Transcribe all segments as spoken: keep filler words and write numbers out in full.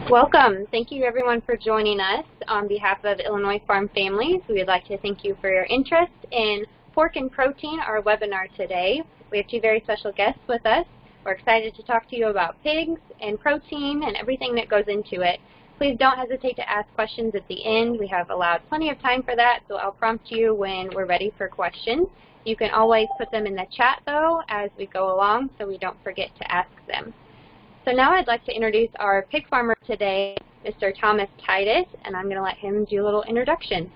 Welcome. Thank you everyone for joining us. On behalf of Illinois Farm Families, we would like to thank you for your interest in Pork and Protein, our webinar today. We have two very special guests with us. We're excited to talk to you about pigs and protein and everything that goes into it. Please don't hesitate to ask questions at the end. We have allowed plenty of time for that, so I'll prompt you when we're ready for questions. You can always put them in the chat, though, as we go along, so we don't forget to ask them. So now I'd like to introduce our pig farmer today, Mister Thomas Titus, and I'm going to let him do a little introduction.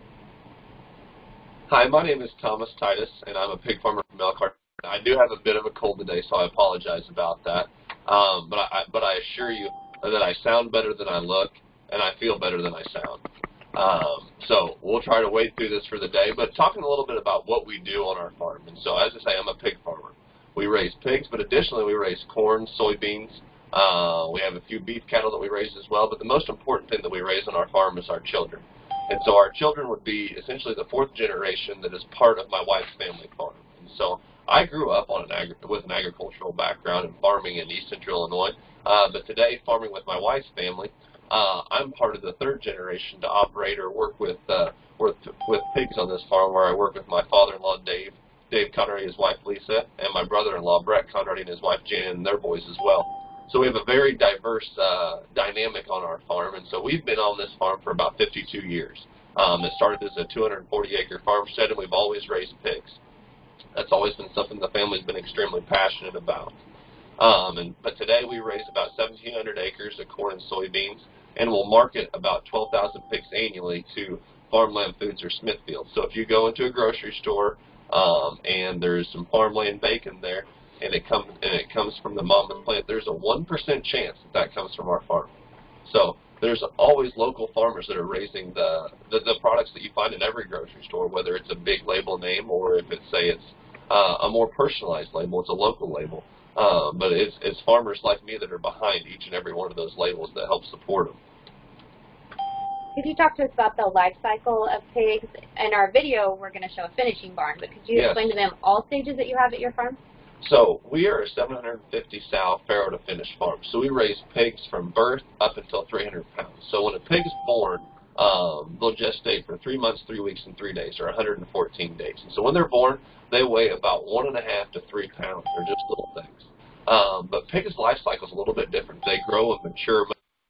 Hi, my name is Thomas Titus, and I'm a pig farmer from Elkhart. I do have a bit of a cold today, so I apologize about that. Um, but, I, but I assure you that I sound better than I look, and I feel better than I sound. Um, so we'll try to wade through this for the day, but talking a little bit about what we do on our farm. And so, as I say, I'm a pig farmer. We raise pigs, but additionally we raise corn, soybeans. Uh, we have a few beef cattle that we raise as well, but the most important thing that we raise on our farm is our children. And so our children would be essentially the fourth generation that is part of my wife's family farm. And so I grew up on an agri with an agricultural background in farming in East Central Illinois, uh, but today farming with my wife's family, uh, I'm part of the third generation to operate or work with, uh, with, with pigs on this farm, where I work with my father-in-law Dave, Dave Conrady, his wife Lisa, and my brother-in-law Brett Conrady and his wife Jan and their boys as well. So we have a very diverse uh, dynamic on our farm, and so we've been on this farm for about fifty-two years. Um, it started as a two hundred forty acre farmstead, and we've always raised pigs. That's always been something the family's been extremely passionate about. Um, and, but today we raise about seventeen hundred acres of corn and soybeans, and we'll market about twelve thousand pigs annually to Farmland Foods or Smithfield. So if you go into a grocery store um, and there's some farmland bacon there, and it comes and it comes from the mama plant, there's a one percent chance that that comes from our farm. So there's always local farmers that are raising the, the the products that you find in every grocery store, whether it's a big label name or if it's say it's uh, a more personalized label, it's a local label. Uh, but it's it's farmers like me that are behind each and every one of those labels that help support them. Could you talk to us about the life cycle of pigs? In our video, we're going to show a finishing barn, but could you Yes. explain to them all stages that you have at your farm? So we are a seven hundred fifty sow farrow to finish farm. So we raise pigs from birth up until three hundred pounds. So when a pig's born, um, they'll gestate for three months, three weeks, and three days, or one hundred fourteen days. And so when they're born, they weigh about one and a half to three pounds. They're just little things. Um, but pigs' life cycle is a little bit different. They grow and mature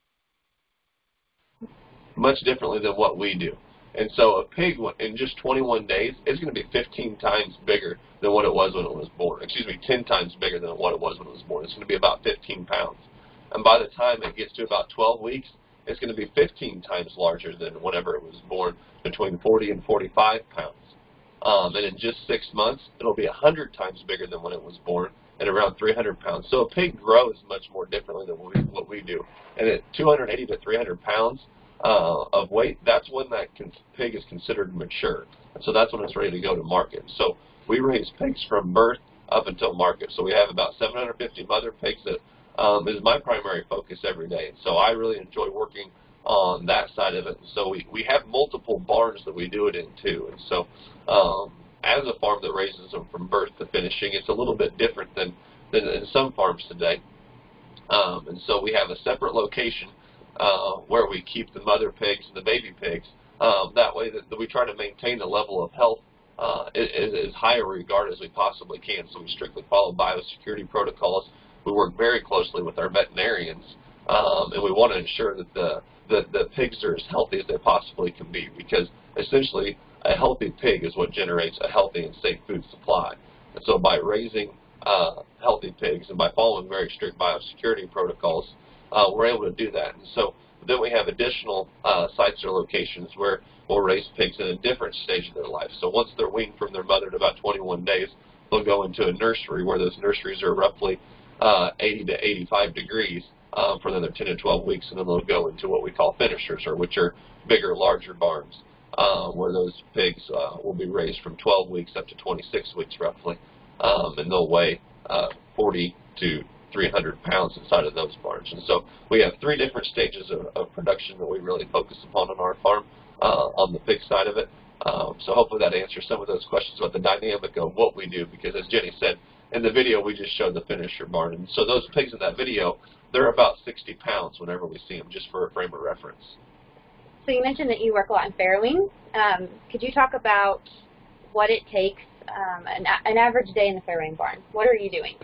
much differently than what we do. And so a pig in just twenty-one days is going to be fifteen times bigger than what it was when it was born. Excuse me, ten times bigger than what it was when it was born. It's going to be about fifteen pounds. And by the time it gets to about twelve weeks, it's going to be fifteen times larger than whenever it was born, between forty and forty-five pounds. Um, and in just six months, it'll be one hundred times bigger than when it was born, at around three hundred pounds. So a pig grows much more differently than what we, what we do. And at two hundred eighty to three hundred pounds, Uh, of weight, that's when that pig is considered mature. And so that's when it's ready to go to market. So we raise pigs from birth up until market. So we have about seven hundred fifty mother pigs that um, is my primary focus every day. And so I really enjoy working on that side of it. And so we, we have multiple barns that we do it in too. And so um, as a farm that raises them from birth to finishing, it's a little bit different than, than in some farms today. Um, and so we have a separate location Uh, where we keep the mother pigs and the baby pigs. Um, that way that, that we try to maintain the level of health uh, as, as high a regard as we possibly can. So we strictly follow biosecurity protocols. We work very closely with our veterinarians, um, and we want to ensure that the, the, the pigs are as healthy as they possibly can be, because essentially a healthy pig is what generates a healthy and safe food supply. And so by raising uh, healthy pigs and by following very strict biosecurity protocols, Uh, we're able to do that. And so then we have additional uh, sites or locations where we'll raise pigs in a different stage of their life. So once they're weaned from their mother at about twenty-one days, they'll go into a nursery where those nurseries are roughly uh, eighty to eighty-five degrees um, for another ten to twelve weeks, and then they'll go into what we call finishers, or which are bigger, larger barns, uh, where those pigs uh, will be raised from twelve weeks up to twenty-six weeks roughly, um, and they'll weigh uh, forty to three hundred pounds inside of those barns. And so we have three different stages of, of production that we really focus upon on our farm uh, on the pig side of it. Um, so hopefully that answers some of those questions about the dynamic of what we do, because as Jenny said, in the video we just showed the finisher barn. And so those pigs in that video, they're about sixty pounds whenever we see them, just for a frame of reference. So you mentioned that you work a lot in farrowing. Um, could you talk about what it takes, um, an, an average day in the farrowing barn? What are you doing?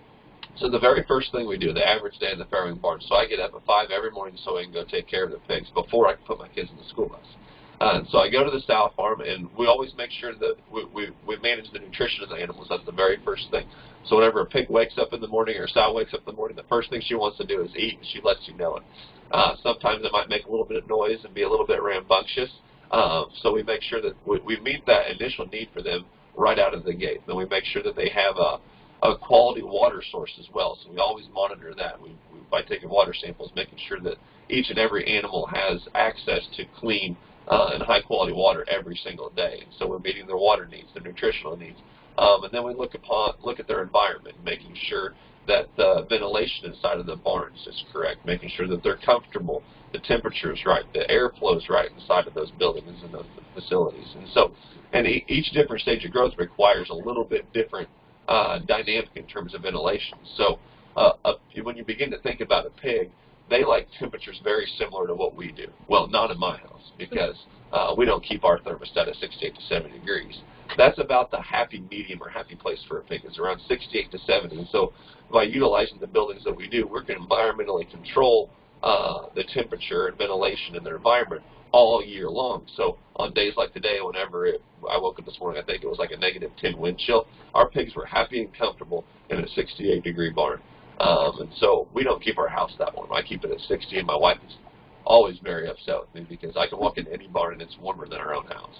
So the very first thing we do, the average day in the farrowing barn, so I get up at five every morning so I can go take care of the pigs before I can put my kids in the school bus. Uh, and so I go to the sow farm, and we always make sure that we, we, we manage the nutrition of the animals. That's the very first thing. So whenever a pig wakes up in the morning or a sow wakes up in the morning, the first thing she wants to do is eat, and she lets you know it. Uh, sometimes it might make a little bit of noise and be a little bit rambunctious. Uh, so we make sure that we, we meet that initial need for them right out of the gate. Then we make sure that they have a a quality water source as well, so we always monitor that. We, we, by taking water samples, making sure that each and every animal has access to clean uh, and high-quality water every single day. And so we're meeting their water needs, their nutritional needs. Um, and then we look upon look at their environment, making sure that the ventilation inside of the barns is correct, making sure that they're comfortable, the temperature is right, the airflow is right inside of those buildings and those facilities. And so, and e each different stage of growth requires a little bit different Uh, dynamic in terms of ventilation. So uh, uh, when you begin to think about a pig, they like temperatures very similar to what we do. Well, not in my house, because uh, we don't keep our thermostat at sixty-eight to seventy degrees. That's about the happy medium or happy place for a pig. It's around sixty-eight to seventy. And so by utilizing the buildings that we do, we can environmentally control uh, the temperature and ventilation in their environment all year long. So on days like today, whenever it, I woke up this morning, I think it was like a negative ten wind chill, our pigs were happy and comfortable in a sixty-eight degree barn. Um, and so we don't keep our house that warm. I keep it at sixty, and my wife is always very upset with me because I can walk into any barn and it's warmer than our own house.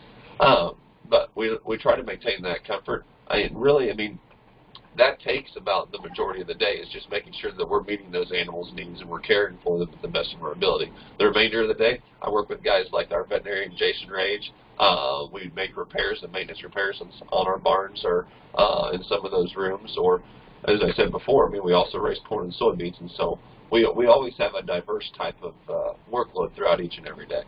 um, but we, we try to maintain that comfort. I mean, really, I mean, that takes about the majority of the day, is just making sure that we're meeting those animals' needs and we're caring for them to the best of our ability. The remainder of the day, I work with guys like our veterinarian, Jason Rage. Uh, we make repairs and maintenance repairs on, on our barns or uh, in some of those rooms. Or, as I said before, I mean, we also raise corn and soybeans, and so we, we always have a diverse type of uh, workload throughout each and every day.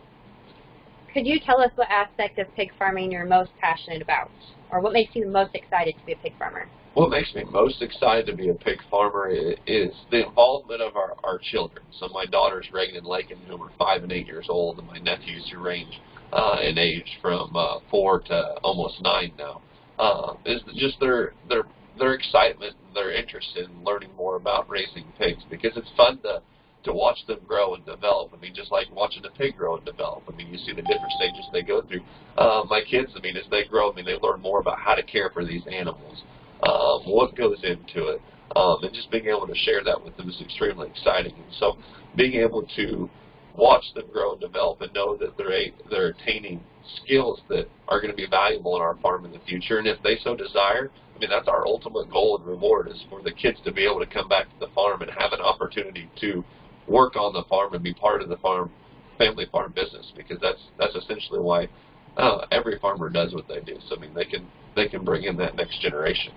Could you tell us what aspect of pig farming you're most passionate about, or what makes you the most excited to be a pig farmer? What makes me most excited to be a pig farmer is the involvement of our, our children. So my daughters, Reagan and Lakin, who are five and eight years old, and my nephews, who range uh, in age from uh, four to almost nine now, uh, is just their their their excitement, their interest in learning more about raising pigs, because it's fun to to watch them grow and develop. I mean, just like watching a pig grow and develop. I mean, you see the different stages they go through. Uh, my kids, I mean, as they grow, I mean, they learn more about how to care for these animals. Um, what goes into it, um, and just being able to share that with them is extremely exciting. And so being able to watch them grow and develop and know that they're, a, they're attaining skills that are going to be valuable in our farm in the future, and if they so desire, I mean, that's our ultimate goal and reward, is for the kids to be able to come back to the farm and have an opportunity to work on the farm and be part of the farm, family farm business, because that's, that's essentially why uh, every farmer does what they do. So, I mean, they can, they can bring in that next generation.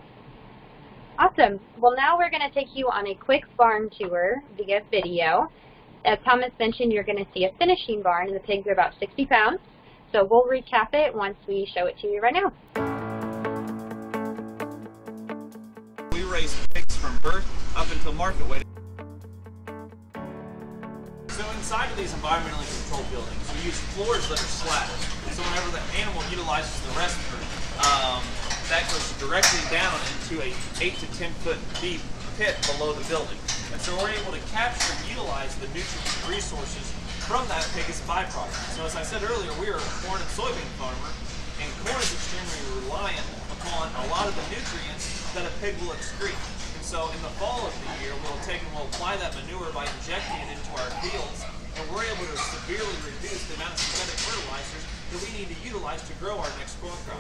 Awesome. Well, now we're going to take you on a quick barn tour via video. As Thomas mentioned, you're going to see a finishing barn, and the pigs are about sixty pounds. So we'll recap it once we show it to you right now. We raise pigs from birth up until market weight. So inside of these environmentally controlled buildings, we use floors that are slatted. So whenever the animal utilizes the restroom, um, that goes directly down into a eight to ten foot deep pit below the building. And so we're able to capture and utilize the nutrient resources from that pig as a byproduct. So as I said earlier, we are a corn and soybean farmer, and corn is extremely reliant upon a lot of the nutrients that a pig will excrete. And so in the fall of the year, we'll take and we'll apply that manure by injecting it into our fields, and we're able to severely reduce the amount of synthetic fertilizers that we need to utilize to grow our next corn crop.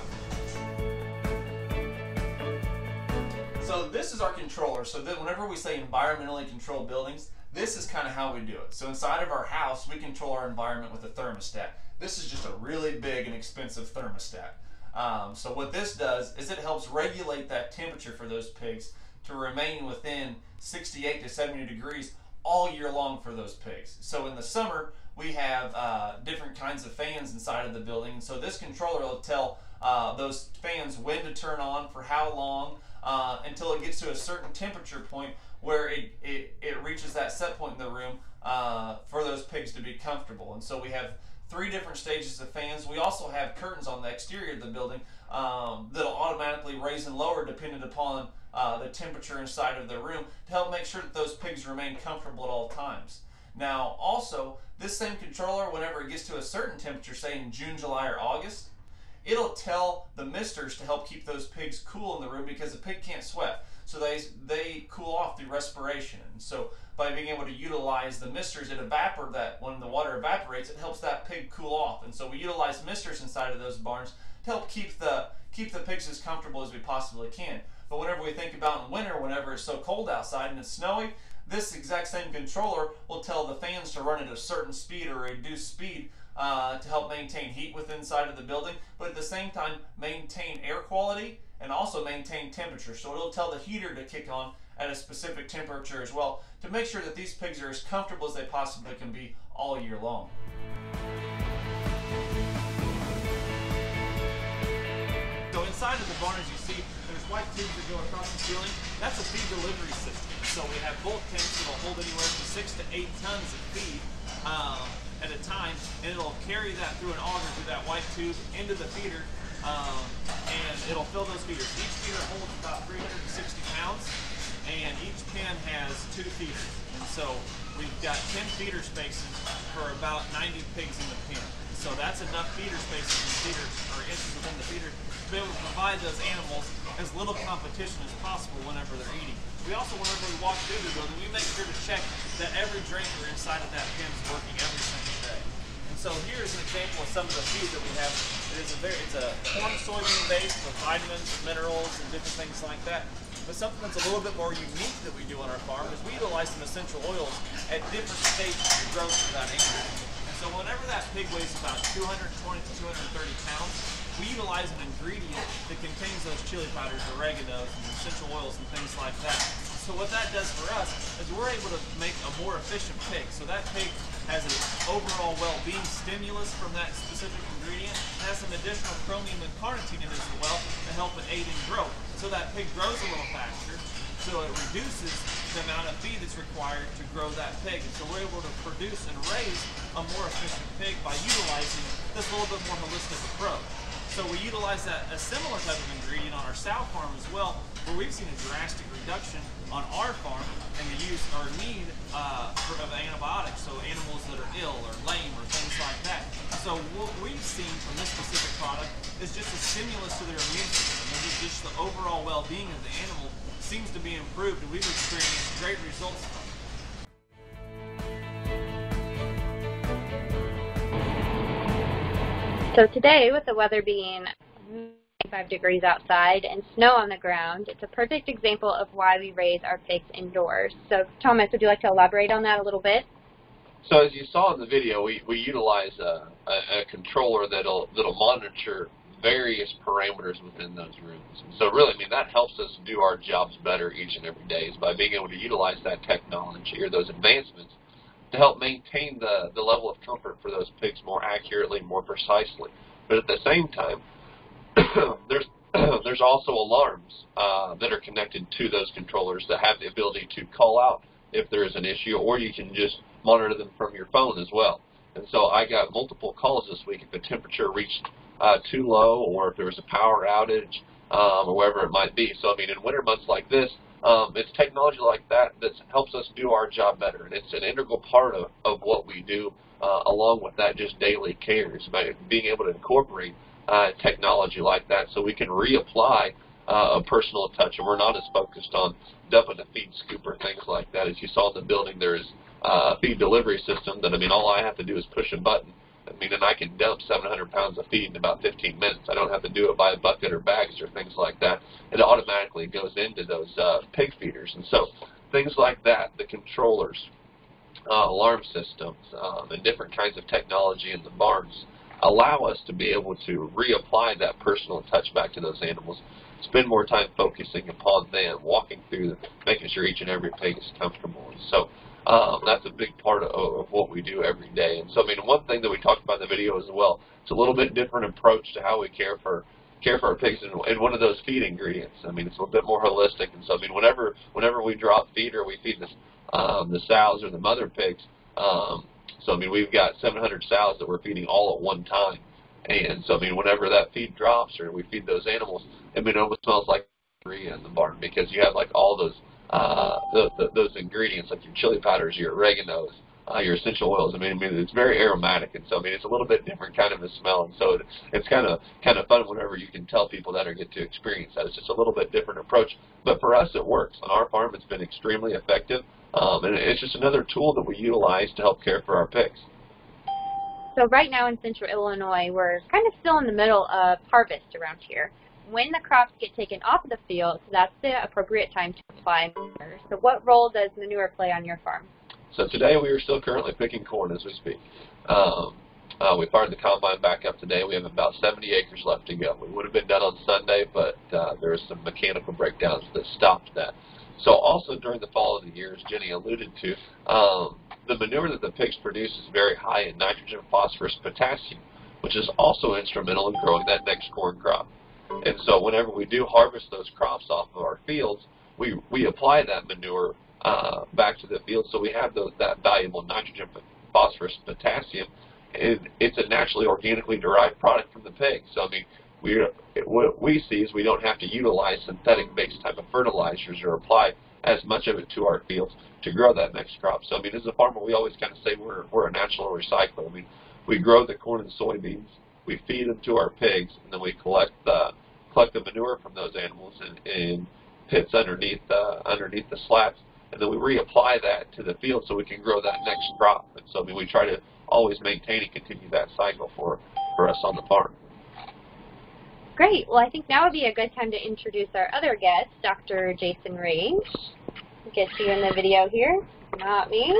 So this is our controller, so that whenever we say environmentally controlled buildings, this is kind of how we do it. So inside of our house, we control our environment with a thermostat. This is just a really big and expensive thermostat. Um, so what this does is it helps regulate that temperature for those pigs to remain within sixty-eight to seventy degrees all year long for those pigs. So in the summer, we have uh, different kinds of fans inside of the building. So this controller will tell uh, those fans when to turn on, for how long, uh, until it gets to a certain temperature point where it, it, it reaches that set point in the room uh, for those pigs to be comfortable. And so we have three different stages of fans. We also have curtains on the exterior of the building um, that'll automatically raise and lower depending upon uh, the temperature inside of the room to help make sure that those pigs remain comfortable at all times. Now also, this same controller, whenever it gets to a certain temperature, say in June, July, or August, it'll tell the misters to help keep those pigs cool in the room because the pig can't sweat. So they, they cool off through respiration. And so by being able to utilize the misters, it evaporates that when the water evaporates, it helps that pig cool off. And so we utilize misters inside of those barns to help keep the, keep the pigs as comfortable as we possibly can. But whenever we think about in winter, whenever it's so cold outside and it's snowy, this exact same controller will tell the fans to run at a certain speed or reduced speed uh, to help maintain heat within inside of the building, but at the same time maintain air quality and also maintain temperature. So it'll tell the heater to kick on at a specific temperature as well to make sure that these pigs are as comfortable as they possibly can be all year long. So inside of the barn, as you see, there's white tubes that go across the ceiling. That's a feed delivery system. So we have bulk tanks that will hold anywhere from six to eight tons of feed um, at a time, and it'll carry that through an auger through that white tube into the feeder, um, and it'll fill those feeders. Each feeder holds about three hundred sixty pounds, and each pen has two feeders. And so we've got ten feeder spaces for about ninety pigs in the pen. So that's enough feeder spaces and feeders, or inches within the feeder, to be able to provide those animals as little competition as possible whenever they're eating. We also, whenever we walk through the building, we make sure to check that every drinker inside of that pen is working every single day. And so here's an example of some of the feed that we have. It is a very, it's a corn soybean base with vitamins, minerals, and different things like that. But something that's a little bit more unique that we do on our farm is we utilize some essential oils at different stages of the growth of that animal. And so whenever that pig weighs about two hundred twenty to two hundred thirty pounds, we utilize an ingredient that contains those chili powders, oreganos, and essential oils and things like that. So what that does for us is we're able to make a more efficient pig. So that pig has an overall well-being stimulus from that specific ingredient. It has some additional chromium and carnitine in it as well to help it aid in growth. So that pig grows a little faster, so it reduces the amount of feed that's required to grow that pig. And so we're able to produce and raise a more efficient pig by utilizing this little bit more holistic approach. So we utilize that a similar type of ingredient on our sow farm as well, where we've seen a drastic reduction on our farm in the use or need uh, for, of antibiotics, so animals that are ill or lame or things like that. So what we've seen from this specific product is just a stimulus to their immune system. And just the overall well-being of the animal seems to be improved, and we've experienced great results from it. So today, with the weather being ninety-five degrees outside and snow on the ground, it's a perfect example of why we raise our pigs indoors. So Thomas, would you like to elaborate on that a little bit? So as you saw in the video, we, we utilize a, a, a controller that'll, that'll monitor various parameters within those rooms. And so really, I mean, that helps us do our jobs better each and every day, is by being able to utilize that technology or those advancements to help maintain the, the level of comfort for those pigs more accurately, more precisely. But at the same time, there's there's also alarms uh, that are connected to those controllers that have the ability to call out if there is an issue, or you can just monitor them from your phone as well. And so I got multiple calls this week if the temperature reached uh, too low, or if there was a power outage, um, or wherever it might be. So I mean, in winter months like this, Um, it's technology like that that helps us do our job better, and it's an integral part of, of what we do, uh, along with that just daily care. It's about being able to incorporate uh, technology like that so we can reapply uh, a personal touch, and we're not as focused on dumping a feed scoop or things like that. As you saw in the building, there is uh, a feed delivery system that, I mean, all I have to do is push a button. I mean, and I can dump seven hundred pounds of feed in about fifteen minutes. I don't have to do it by a bucket or bags or things like that. It automatically goes into those uh, pig feeders. And so things like that, the controllers, uh, alarm systems, um, and different kinds of technology in the barns allow us to be able to reapply that personal touch back to those animals, spend more time focusing upon them, walking through, making sure each and every pig is comfortable. And so Um, that's a big part of, of what we do every day. And so, I mean, one thing that we talked about in the video as well, it's a little bit different approach to how we care for care for our pigs in, in one of those feed ingredients. I mean, it's a little bit more holistic. And so, I mean, whenever whenever we drop feed or we feed this, um, the sows or the mother pigs, um, so, I mean, we've got seven hundred sows that we're feeding all at one time. And so, I mean, whenever that feed drops or we feed those animals, I mean, it almost smells like in the barn because you have like all those uh, the, the, those ingredients like your chili powders, your oreganos, uh, your essential oils. I mean, I mean, it's very aromatic, and so I mean, it's a little bit different kind of a smell, and so it, it's kind of kind of fun whenever you can tell people that or get to experience that. It's just a little bit different approach, but for us, it works. On our farm, it's been extremely effective, um, and it's just another tool that we utilize to help care for our pigs. So right now in Central Illinois, we're kind of still in the middle of harvest around here. When the crops get taken off of the field, that's the appropriate time to apply manure. So what role does manure play on your farm? So today we are still currently picking corn as we speak. Um, uh, we fired the combine back up today. We have about seventy acres left to go. We would have been done on Sunday, but uh, there were some mechanical breakdowns that stopped that. So also during the fall of the year, as Jenny alluded to, um, the manure that the pigs produce is very high in nitrogen, phosphorus, potassium, which is also instrumental in growing that next corn crop. And so whenever we do harvest those crops off of our fields, we, we apply that manure uh, back to the field so we have those, that valuable nitrogen, phosphorus, potassium, and it's a naturally organically derived product from the pigs. So, I mean, we, what we see is we don't have to utilize synthetic-based type of fertilizers or apply as much of it to our fields to grow that next crop. So, I mean, as a farmer, we always kind of say we're, we're a natural recycler. I mean, we grow the corn and soybeans, we feed them to our pigs, and then we collect the collect the manure from those animals in, in pits underneath uh, underneath the slats, and then we reapply that to the field so we can grow that next crop. And so, I mean, we try to always maintain and continue that cycle for for us on the farm. Great. Well, I think now would be a good time to introduce our other guest, Doctor Jason Rage. Get you in the video here, not me.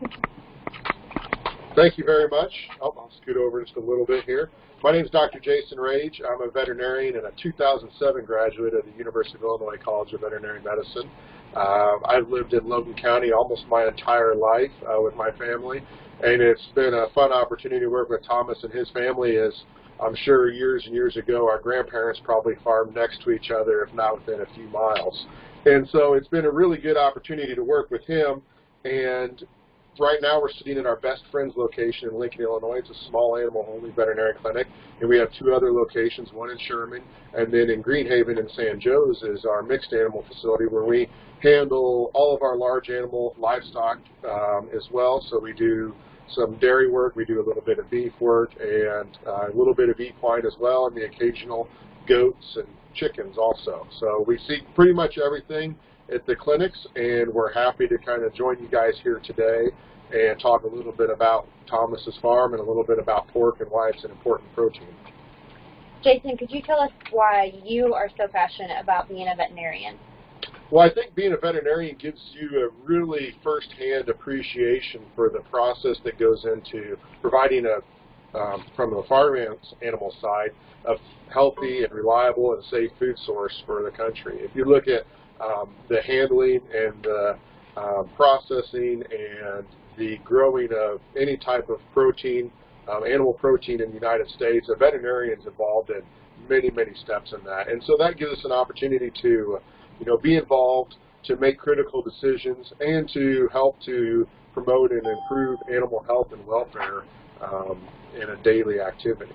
Thank you very much. Oh, I'll scoot over just a little bit here. My name is Doctor Jason Rage. I'm a veterinarian and a two thousand seven graduate of the University of Illinois College of Veterinary Medicine. Uh, I've lived in Logan County almost my entire life uh, with my family, and it's been a fun opportunity to work with Thomas and his family. As I'm sure years and years ago, our grandparents probably farmed next to each other, if not within a few miles. And so it's been a really good opportunity to work with him. And right now we're sitting in our Best Friends location in Lincoln, Illinois. It's a small animal-only veterinary clinic. And we have two other locations, one in Sherman, and then in Greenhaven and San Jose is our mixed animal facility where we handle all of our large animal livestock um, as well. So we do some dairy work, we do a little bit of beef work, and uh, a little bit of equine as well, and the occasional goats and chickens also. So we see pretty much everything at the clinics, and we're happy to kind of join you guys here today and talk a little bit about Thomas's farm and a little bit about pork and why it's an important protein. Jason, could you tell us why you are so passionate about being a veterinarian? Well, I think being a veterinarian gives you a really first-hand appreciation for the process that goes into providing a, um, from the farm animal side, a healthy and reliable and safe food source for the country. If you look at um, the handling and the um, processing and the growing of any type of protein, um, animal protein in the United States, a veterinarian is involved in many, many steps in that. And so that gives us an opportunity to you know, be involved, to make critical decisions, and to help to promote and improve animal health and welfare um, in a daily activity.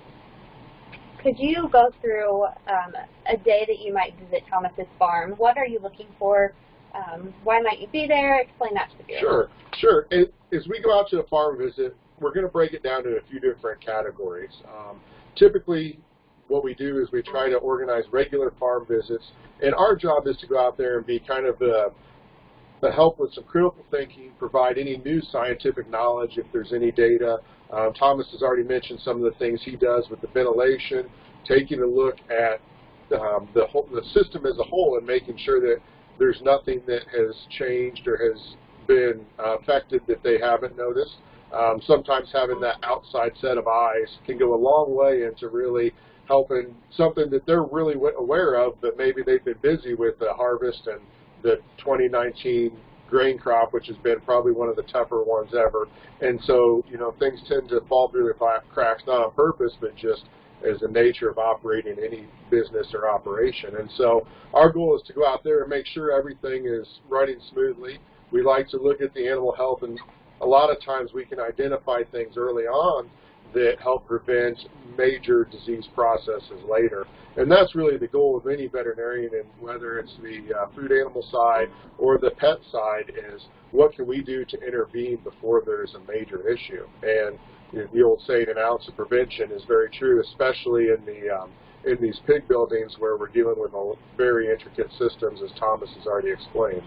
Could you go through um, a day that you might visit Thomas's farm? What are you looking for? Um, why might you be there? Explain that to the viewers. Sure, sure. As, as we go out to a farm visit, we're going to break it down to a few different categories. Um, typically, what we do is we try to organize regular farm visits, and our job is to go out there and be kind of the, the help with some critical thinking, provide any new scientific knowledge if there's any data. Um, Thomas has already mentioned some of the things he does with the ventilation, taking a look at um, the, whole, the system as a whole and making sure that there's nothing that has changed or has been uh, affected that they haven't noticed. Um, sometimes having that outside set of eyes can go a long way into really helping something that they're really aware of, but maybe they've been busy with the harvest and the twenty nineteen grain crop, which has been probably one of the tougher ones ever. And so, you know, things tend to fall through the cracks, not on purpose, but just as the nature of operating any business or operation. And so our goal is to go out there and make sure everything is running smoothly. We like to look at the animal health, and a lot of times we can identify things early on that help prevent major disease processes later. And that's really the goal of any veterinarian, and whether it's the uh, food animal side or the pet side, is what can we do to intervene before there's a major issue. And you know, the old saying, an ounce of prevention, is very true, especially in the um, in these pig buildings where we're dealing with very intricate systems, as Thomas has already explained.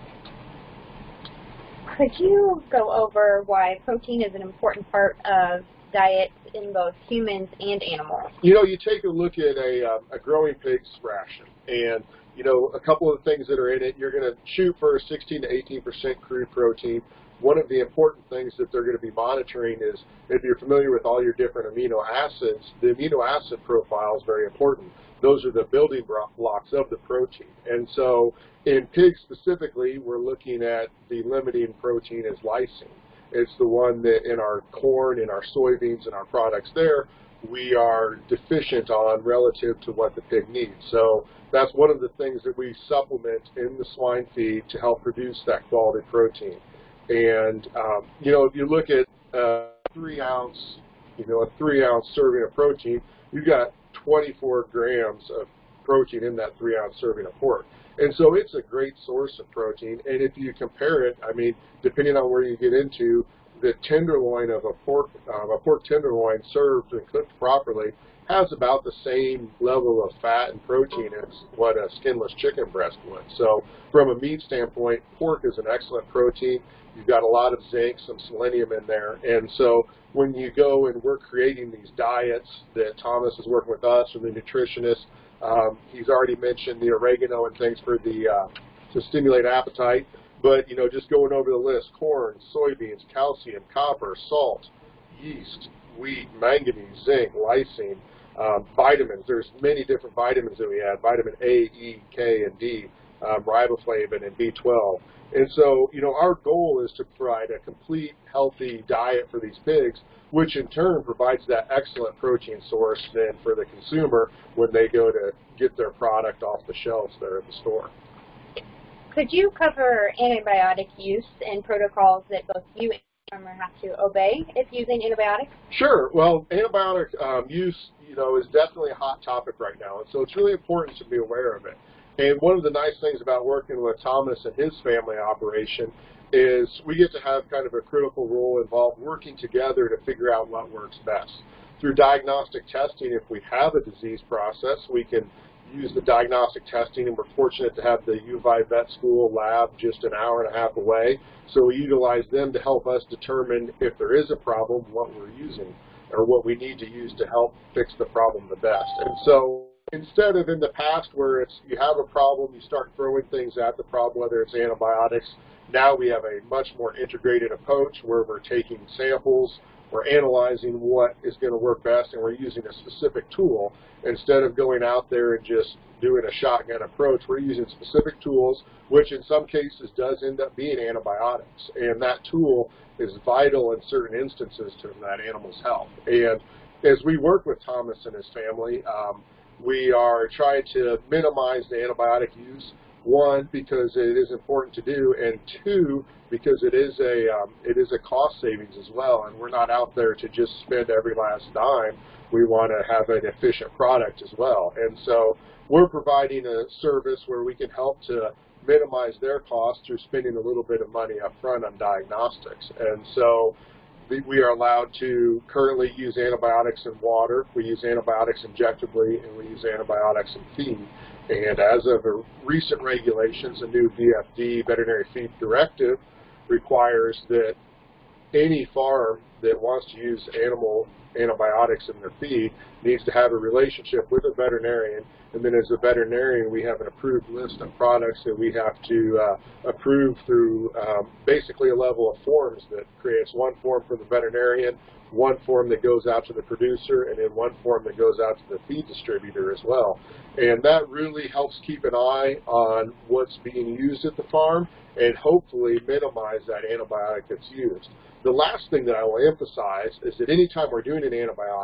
Could you go over why protein is an important part of diets in both humans and animals? You know, you take a look at a, uh, a growing pig's ration, and, you know, a couple of things that are in it. You're going to shoot for sixteen to eighteen percent crude protein. One of the important things that they're going to be monitoring is, if you're familiar with all your different amino acids, the amino acid profile is very important. Those are the building blocks of the protein. And so in pigs specifically, we're looking at the limiting protein as lysine. It's the one that in our corn, in our soybeans, and our products there, we are deficient on relative to what the pig needs. So that's one of the things that we supplement in the swine feed to help produce that quality protein. And, um, you know, if you look at a three ounce, you know, a three ounce serving of protein, you've got twenty-four grams of protein in that three ounce serving of pork. And so it's a great source of protein. And if you compare it, I mean, depending on where you get into, the tenderloin of a pork, um, a pork tenderloin served and cooked properly has about the same level of fat and protein as what a skinless chicken breast would. So from a meat standpoint, pork is an excellent protein. You've got a lot of zinc, some selenium in there. And so when you go and we're creating these diets that Thomas is working with us, or the nutritionist, um, he's already mentioned the oregano and things for the uh, to stimulate appetite. But, you know, just going over the list: corn, soybeans, calcium, copper, salt, yeast, wheat, manganese, zinc, lysine, um, vitamins. There's many different vitamins that we add: vitamin A, E, K, and D, um, riboflavin, and B twelve. And so, you know, our goal is to provide a complete, healthy diet for these pigs, which in turn provides that excellent protein source then for the consumer when they go to get their product off the shelves there at the store. Could you cover antibiotic use and protocols that both you and the farmer have to obey if using antibiotics? Sure. Well, antibiotic um, use, you know, is definitely a hot topic right now, and so it's really important to be aware of it. And one of the nice things about working with Thomas and his family operation is we get to have kind of a critical role involved working together to figure out what works best. Through diagnostic testing, if we have a disease process, we can use the diagnostic testing, and we're fortunate to have the U V I Vet School lab just an hour and a half away. So we utilize them to help us determine if there is a problem, what we're using, or what we need to use to help fix the problem the best. And so instead of in the past where it's you have a problem, you start throwing things at the problem, whether it's antibiotics, now we have a much more integrated approach where we're taking samples, we're analyzing what is going to work best, and we're using a specific tool. Instead of going out there and just doing a shotgun approach, we're using specific tools, which in some cases does end up being antibiotics. And that tool is vital in certain instances to that animal's health. And as we work with Thomas and his family, um, we are trying to minimize the antibiotic use. One, because it is important to do, and two, because it is a um, it is a cost savings as well, and we're not out there to just spend every last dime. We want to have an efficient product as well, and so we're providing a service where we can help to minimize their costs through spending a little bit of money up front on diagnostics. And so we are allowed to currently use antibiotics in water, we use antibiotics injectably, and we use antibiotics in feed. And as of a recent regulations, a new V F D, Veterinary Feed Directive, requires that any farm that wants to use animal antibiotics in their feed needs to have a relationship with a veterinarian, and then as a veterinarian we have an approved list of products that we have to uh, approve through um, basically a level of forms that creates one form for the veterinarian, one form that goes out to the producer, and then one form that goes out to the feed distributor as well. And that really helps keep an eye on what's being used at the farm and hopefully minimize that antibiotic that's used. The last thing that I will emphasize is that anytime we're doing an antibiotic,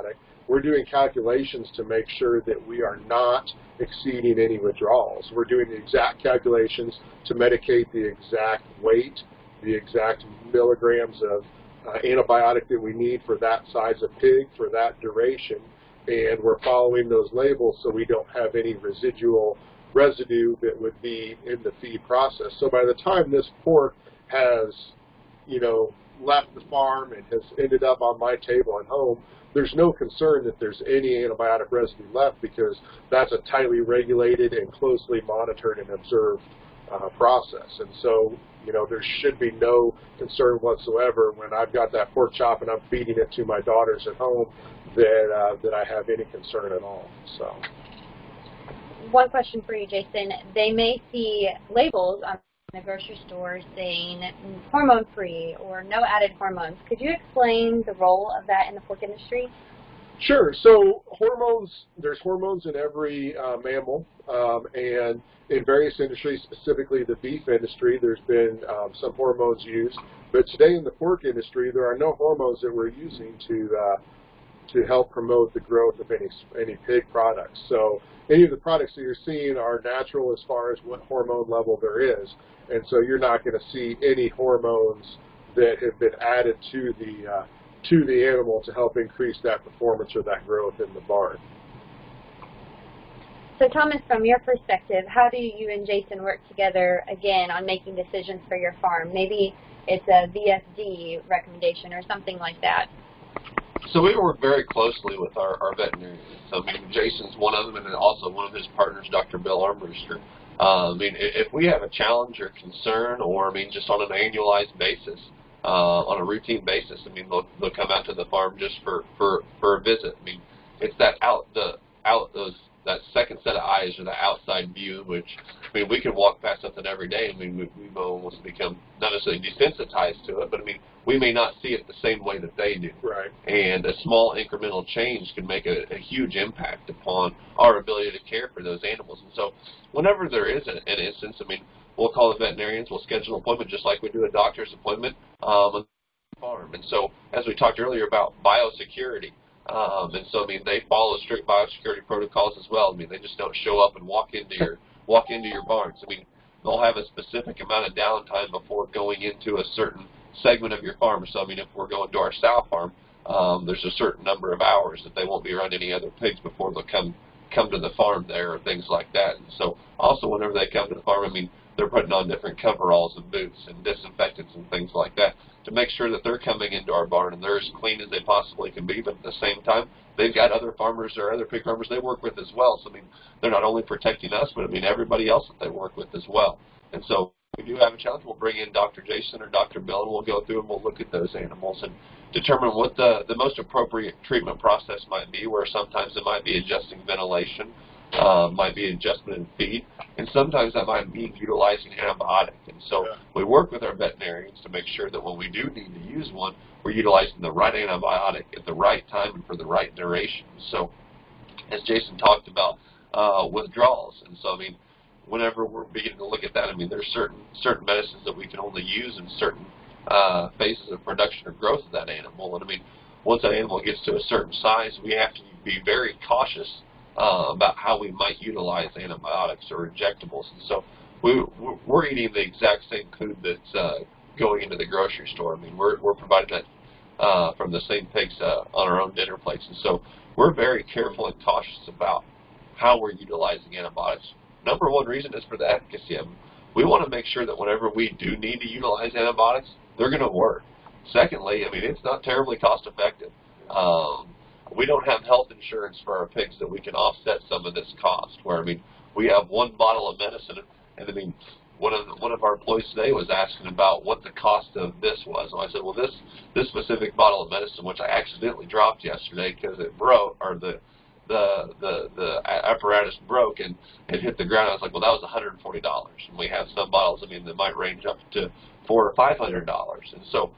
we're doing calculations to make sure that we are not exceeding any withdrawals. We're doing the exact calculations to medicate the exact weight, the exact milligrams of uh, antibiotic that we need for that size of pig, for that duration, and we're following those labels so we don't have any residual residue that would be in the feed process. So by the time this pork has, you know, left the farm and has ended up on my table at home, there's no concern that there's any antibiotic residue left, because that's a tightly regulated and closely monitored and observed uh, process. And so, you know, there should be no concern whatsoever when I've got that pork chop and I'm feeding it to my daughters at home that, uh, that I have any concern at all. So. One question for you, Jason. They may see labels on the grocery store saying hormone-free or no added hormones. Could you explain the role of that in the pork industry? Sure. So hormones, there's hormones in every uh, mammal, um, and in various industries, specifically the beef industry, there's been um, some hormones used. But today in the pork industry, there are no hormones that we're using to uh, to help promote the growth of any any pig products. So any of the products that you're seeing are natural as far as what hormone level there is, and so you're not going to see any hormones that have been added to the uh, to the animal to help increase that performance or that growth in the barn. So Thomas, from your perspective, how do you and Jason work together again on making decisions for your farm? Maybe it's a V S D recommendation or something like that. So we work very closely with our, our veterinarians. I mean, Jason's one of them, and then also one of his partners, Doctor Bill Armbruster. Uh, I mean, if we have a challenge or concern, or I mean, just on an annualized basis, uh, on a routine basis, I mean, they'll, they'll come out to the farm just for, for, for a visit. I mean, it's that out the out those that second set of eyes, or the outside view, which, I mean, we can walk past something every day. I mean, we, we've almost become not necessarily desensitized to it, but I mean, we may not see it the same way that they do. Right. And a small incremental change can make a, a huge impact upon our ability to care for those animals. And so whenever there is an, an instance, I mean, we'll call the veterinarians, we'll schedule an appointment just like we do a doctor's appointment um, on the farm. And so as we talked earlier about biosecurity, um, and so I mean, they follow strict biosecurity protocols as well. I mean, they just don't show up and walk into your walk into your barns. I mean, they'll have a specific amount of downtime before going into a certain segment of your farm. So, I mean, if we're going to our sow farm, um, there's a certain number of hours that they won't be around any other pigs before they'll come come to the farm there, or things like that. And so, also, whenever they come to the farm, I mean, they're putting on different coveralls and boots and disinfectants and things like that to make sure that they're coming into our barn and they're as clean as they possibly can be, but at the same time, they've got other farmers or other pig farmers they work with as well. So, I mean, they're not only protecting us, but, I mean, everybody else that they work with as well. And so, if we do have a challenge, we'll bring in Doctor Jason or Doctor Bill, and we'll go through and we'll look at those animals and determine what the, the most appropriate treatment process might be, where sometimes it might be adjusting ventilation, uh, might be adjustment in feed, and sometimes that might be utilizing antibiotic. And so yeah. we work with our veterinarians to make sure that when we do need to use one, we're utilizing the right antibiotic at the right time and for the right duration. So as Jason talked about, uh, withdrawals. And so, I mean, whenever we're beginning to look at that, I mean, there's certain certain medicines that we can only use in certain uh, phases of production or growth of that animal. And I mean, once that animal gets to a certain size, we have to be very cautious uh, about how we might utilize antibiotics or injectables. And so we, we're eating the exact same food that's uh, going into the grocery store. I mean, we're, we're providing that uh, from the same pigs uh, on our own dinner plates. And so we're very careful and cautious about how we're utilizing antibiotics. Number one reason is for the efficacy of them. We want to make sure that whenever we do need to utilize antibiotics, they're going to work. Secondly, I mean, it's not terribly cost effective. Um, we don't have health insurance for our pigs that we can offset some of this cost. Where I mean, we have one bottle of medicine, and I mean, one of the, one of our employees today was asking about what the cost of this was. And I said, well, this this specific bottle of medicine, which I accidentally dropped yesterday because it broke, or the the the the apparatus broke and it hit the ground. I was like, well, that was one hundred forty dollars. And we have some bottles, I mean, that might range up to four or five hundred dollars. And so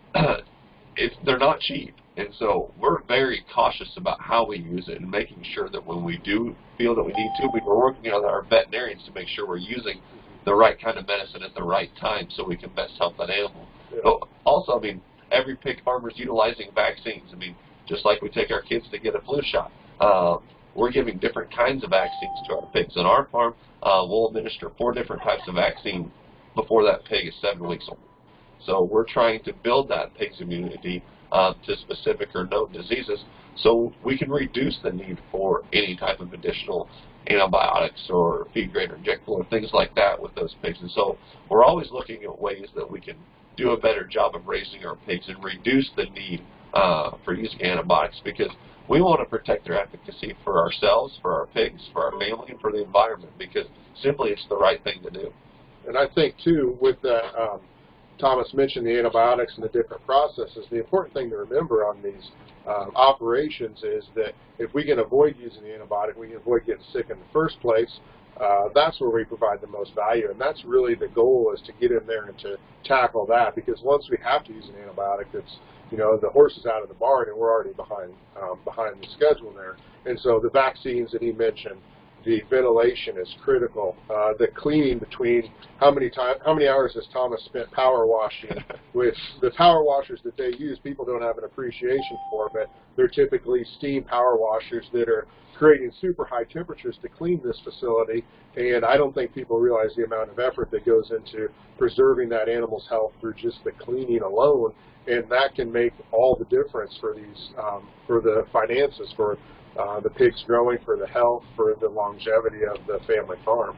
it's they're not cheap. And so we're very cautious about how we use it and making sure that when we do feel that we need to, we we're working with our veterinarians to make sure we're using the right kind of medicine at the right time so we can best help that animal. Yeah. But also, I mean, every pig farmer is utilizing vaccines. I mean, just like we take our kids to get a flu shot. Uh, we're giving different kinds of vaccines to our pigs. On our farm, uh, we'll administer four different types of vaccine before that pig is seven weeks old. So we're trying to build that pig's immunity uh, to specific or known diseases so we can reduce the need for any type of additional antibiotics or feed grade or injectable or things like that with those pigs. And so we're always looking at ways that we can do a better job of raising our pigs and reduce the need uh, for using antibiotics, because we want to protect their efficacy for ourselves, for our pigs, for our family, and for the environment, because simply it's the right thing to do. And I think, too, with that, um, Thomas mentioned the antibiotics and the different processes. The important thing to remember on these um, operations is that if we can avoid using the antibiotic, we can avoid getting sick in the first place. Uh, that's where we provide the most value, and that's really the goal, is to get in there and to tackle that, because once we have to use an antibiotic, it's, you know, the horse is out of the barn and we're already behind um, behind the schedule there. And so the vaccines that he mentioned, the ventilation is critical. Uh, the cleaning between how many time, how many hours has Thomas spent power washing? With the power washers that they use, people don't have an appreciation for, but they're typically steam power washers that are creating super high temperatures to clean this facility. And I don't think people realize the amount of effort that goes into preserving that animal's health through just the cleaning alone. And that can make all the difference for these, um, for the finances, for Uh, the pigs growing, for the health, for the longevity of the family farm.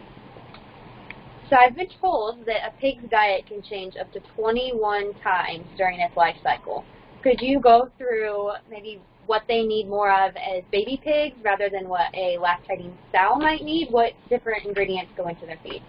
So I've been told that a pig's diet can change up to twenty-one times during its life cycle. Could you go through maybe what they need more of as baby pigs rather than what a lactating sow might need? What different ingredients go into their feed?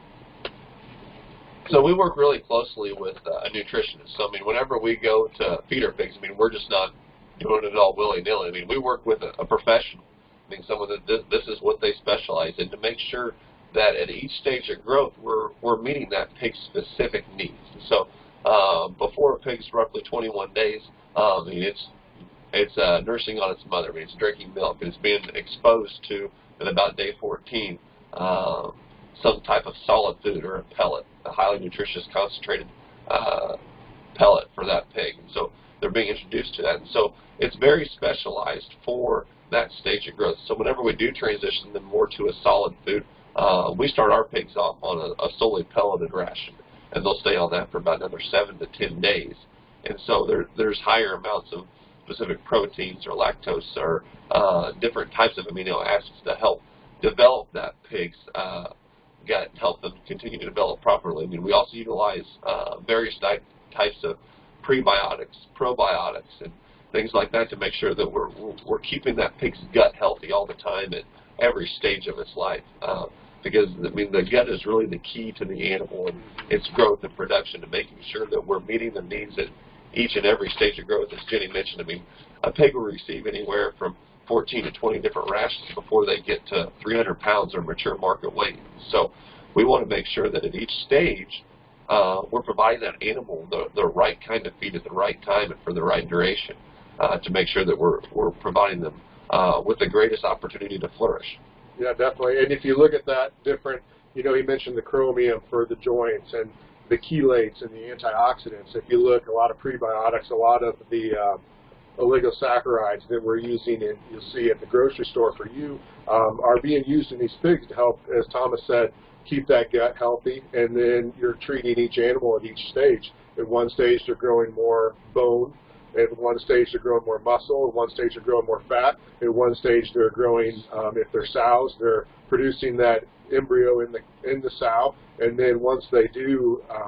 So we work really closely with uh, a nutritionist. So, I mean, whenever we go to feed our pigs, I mean, we're just not doing it all willy-nilly. I mean, we work with a, a professional. I mean, someone that this, this is what they specialize in, to make sure that at each stage of growth, we're, we're meeting that pig's specific needs. So uh, before a pig's roughly twenty-one days, um, I mean, it's, it's uh, nursing on its mother. I mean, it's drinking milk. It's being exposed to, at about day fourteen, uh, some type of solid food or a pellet, a highly nutritious, concentrated uh, pellet for that pig. And so they're being introduced to that. And so it's very specialized for that stage of growth. So whenever we do transition them more to a solid food, uh, we start our pigs off on a, a solely pelleted ration, and they'll stay on that for about another seven to ten days. And so there, there's higher amounts of specific proteins or lactose or uh, different types of amino acids to help develop that pig's uh, gut and help them continue to develop properly. I mean, we also utilize uh, various types of prebiotics, probiotics, and things like that to make sure that we're, we're keeping that pig's gut healthy all the time at every stage of its life. Uh, because, I mean, the gut is really the key to the animal and its growth and production, and making sure that we're meeting the needs at each and every stage of growth. As Jenny mentioned, I mean, a pig will receive anywhere from fourteen to twenty different rations before they get to three hundred pounds or mature market weight. So we want to make sure that at each stage, Uh, we're providing that animal the, the right kind of feed at the right time and for the right duration uh, to make sure that we're, we're providing them uh, with the greatest opportunity to flourish. Yeah, definitely. And if you look at that different, you know, he mentioned the chromium for the joints and the chelates and the antioxidants. If you look, a lot of prebiotics, a lot of the uh, oligosaccharides that we're using, and you'll see at the grocery store for you, um, are being used in these pigs to help, as Thomas said, keep that gut healthy. And then you're treating each animal at each stage. At one stage, they're growing more bone. At one stage, they're growing more muscle. At one stage, they're growing more fat. At one stage, they're growing, um, if they're sows, they're producing that embryo in the in the sow. And then once they do, um,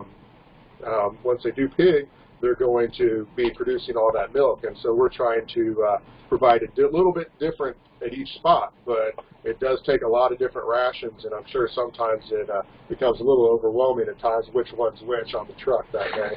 um, once they do pig, they're going to be producing all that milk. And so we're trying to uh, provide a di little bit different at each spot, but it does take a lot of different rations, and I'm sure sometimes it uh, becomes a little overwhelming at times which one's which on the truck that day.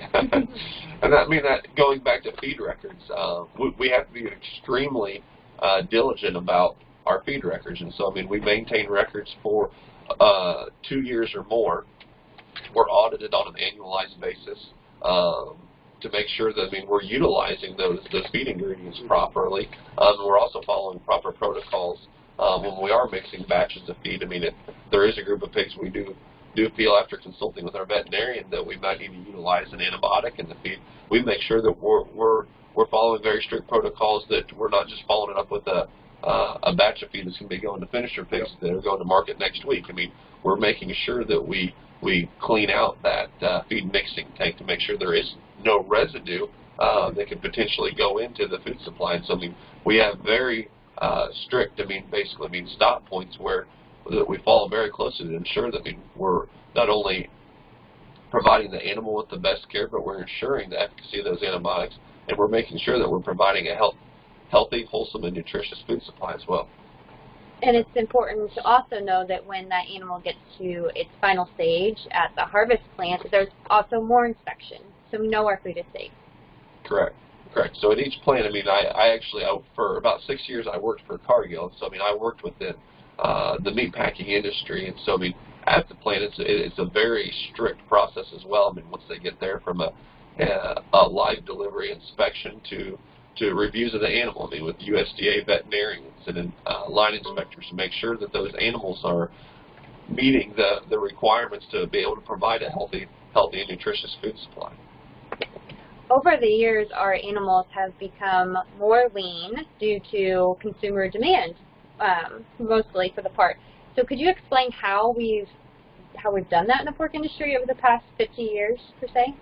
And I mean, that going back to feed records, uh, we, we have to be extremely uh, diligent about our feed records. And so, I mean, we maintain records for uh, two years or more. We're audited on an annualized basis. Um, to make sure that, I mean, we're utilizing those, those feed ingredients properly. Um, we're also following proper protocols um, when we are mixing batches of feed. I mean, if there is a group of pigs we do do feel after consulting with our veterinarian that we might need to utilize an antibiotic in the feed, we make sure that we're, we're we're following very strict protocols that we're not just following it up with a uh, a batch of feed that's going to be going to finisher pigs yep. that are going to market next week. I mean, we're making sure that we we clean out that uh, feed mixing tank to make sure there is no residue uh, that could potentially go into the food supply. And so, I mean, we have very uh, strict, I mean, basically, I mean, stop points where that we follow very closely to ensure that I mean, we're not only providing the animal with the best care, but we're ensuring the efficacy of those antibiotics, and we're making sure that we're providing a health, healthy, wholesome, and nutritious food supply as well. And it's important to also know that when that animal gets to its final stage at the harvest plant, there's also more inspection, so we know our food is safe. Correct. Correct. So at each plant, I mean, I, I actually, I, for about six years, I worked for Cargill. So, I mean, I worked within uh, the meat packing industry. And so, I mean, at the plant, it's, it's a very strict process as well. I mean, once they get there from a, a, a live delivery inspection to to reviews of the animal, I mean, with U S D A veterinarians and uh, line inspectors to make sure that those animals are meeting the, the requirements to be able to provide a healthy, healthy and nutritious food supply. Over the years, our animals have become more lean due to consumer demand, um, mostly for the part. So could you explain how we've how we've done that in the pork industry over the past fifty years, per se?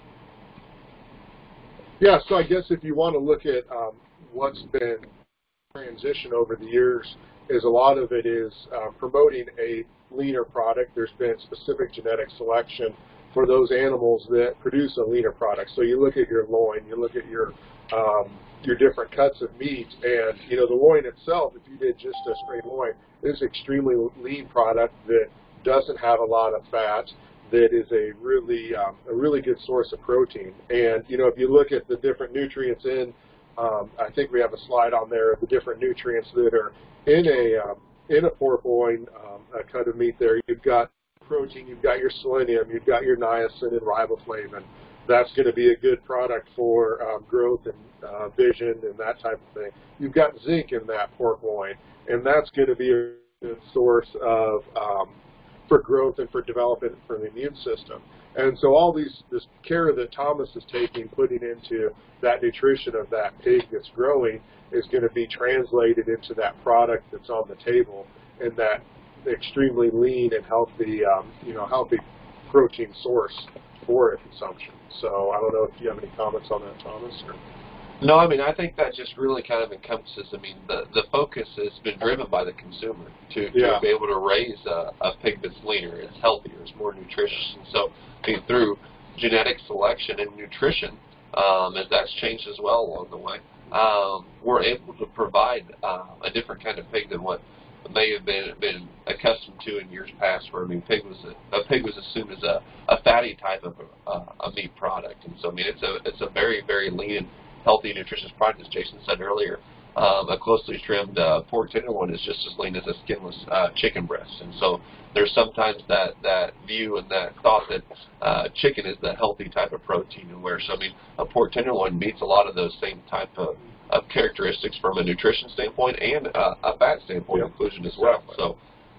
Yeah, so I guess if you want to look at um, what's been transition over the years, is a lot of it is uh, promoting a leaner product. There's been specific genetic selection for those animals that produce a leaner product. So you look at your loin, you look at your um, your different cuts of meat, and you know the loin itself, if you did just a straight loin, is an extremely lean product that doesn't have a lot of fat, that is a really um, a really good source of protein. And you know if you look at the different nutrients in, um, I think we have a slide on there of the different nutrients that are in a um, in a pork loin, um, a cut of meat. There, you've got protein, you've got your selenium, you've got your niacin and riboflavin. That's going to be a good product for um, growth and uh, vision and that type of thing. You've got zinc in that pork loin, and that's going to be a good source of um, for growth and for development for the immune system. And so all these this care that Thomas is taking, putting into that nutrition of that pig that's growing, is going to be translated into that product that's on the table, and that extremely lean and healthy, um, you know, healthy protein source for consumption. So I don't know if you have any comments on that, Thomas. Or? No, I mean, I think that just really kind of encompasses, I mean, the, the focus has been driven by the consumer to, yeah. to be able to raise a, a pig that's leaner, it's healthier, it's more nutritious. And so I mean, through genetic selection and nutrition, um, as that's changed as well along the way, um, we're able to provide uh, a different kind of pig than what may have been been accustomed to in years past, where I mean, pig was a, a pig was assumed as a, a fatty type of a, a meat product, and so I mean, it's a it's a very very lean, healthy, nutritious product, as Jason said earlier. Um, a closely trimmed uh, pork tenderloin is just as lean as a skinless uh, chicken breast, and so there's sometimes that that view and that thought that uh, chicken is the healthy type of protein, and where so I mean, a pork tenderloin meets a lot of those same type of of characteristics from a nutrition standpoint and uh, a fat standpoint, yep. inclusion as well. So,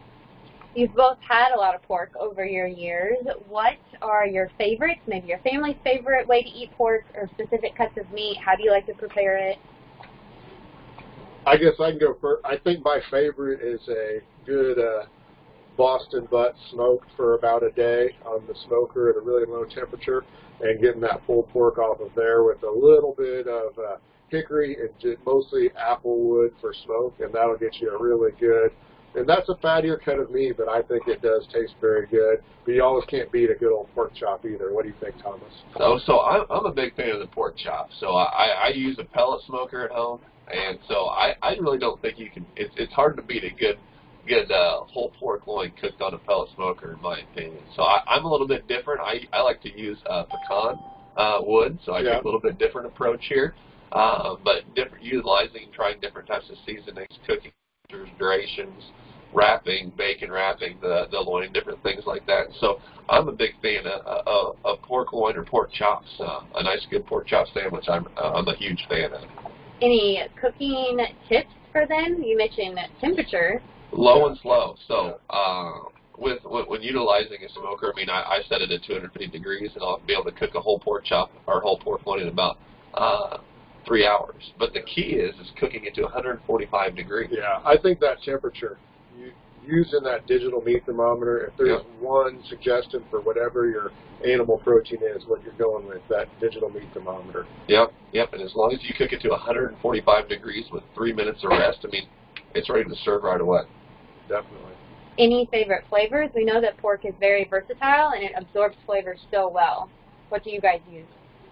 you've both had a lot of pork over your years. What are your favorites? Maybe your family's favorite way to eat pork, or specific cuts of meat? How do you like to prepare it? I guess I can go first. I think my favorite is a good uh, Boston butt smoked for about a day on the smoker at a really low temperature, and getting that pulled pork off of there with a little bit of uh, hickory and just mostly apple wood for smoke, and that'll get you a really good, and that's a fattier cut of meat, but I think it does taste very good. But you always can't beat a good old pork chop either. What do you think, Thomas? So, so I'm, I'm a big fan of the pork chop. So I, I use a pellet smoker at home, and so I, I really don't think you can. It's, it's hard to beat a good, good uh, whole pork loin cooked on a pellet smoker, in my opinion. So I, I'm a little bit different. I, I like to use uh, pecan uh, wood, so I yeah. take a little bit different approach here. Uh, but different, utilizing, trying different types of seasonings, cooking, durations, wrapping, bacon wrapping, the, the loin, different things like that. So I'm a big fan of, of, of pork loin or pork chops. Uh, a nice, good pork chop sandwich I'm, uh, I'm a huge fan of. Any cooking tips for them? You mentioned temperature. Low and slow. So uh, with, with when utilizing a smoker, I mean, I, I set it at two hundred fifty degrees, and I'll be able to cook a whole pork chop or whole pork loin in about uh, three hours. But the key is is cooking it to one hundred forty-five degrees. Yeah, I think that temperature, you, using that digital meat thermometer, if there's Yep. one suggestion for whatever your animal protein is, what you're going with, that digital meat thermometer. Yep, yep. And as long as you cook it to one hundred forty-five degrees with three minutes of rest, I mean, it's ready to serve right away. Definitely. Any favorite flavors? We know that pork is very versatile and it absorbs flavors so well. What do you guys use?